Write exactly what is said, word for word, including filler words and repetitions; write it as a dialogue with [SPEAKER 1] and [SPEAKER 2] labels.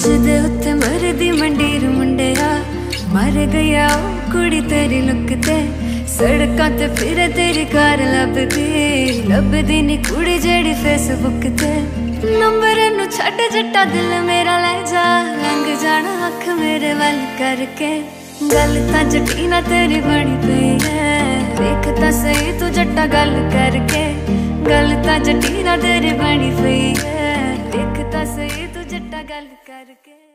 [SPEAKER 1] दे उत्ते मरदी मंडीर मुंडिया, मर गया कुड़ी तेरी लुक ते। सड़कां ते फिरे तेरी कार लभदी, लभदी नी कुड़ी जेड़ी फेसबुक ते। नंबर नू छड्ड जट्टा दिल मेरा ले जा, लंघ जाना अख मेरे वल करके। गल तां जटीना तेरी बनी पई है, देख तां सही तू जट्टा गल करके। गल तां जटीना तेरी बनी पई है, देख तां सही तू जट्टा गल करके।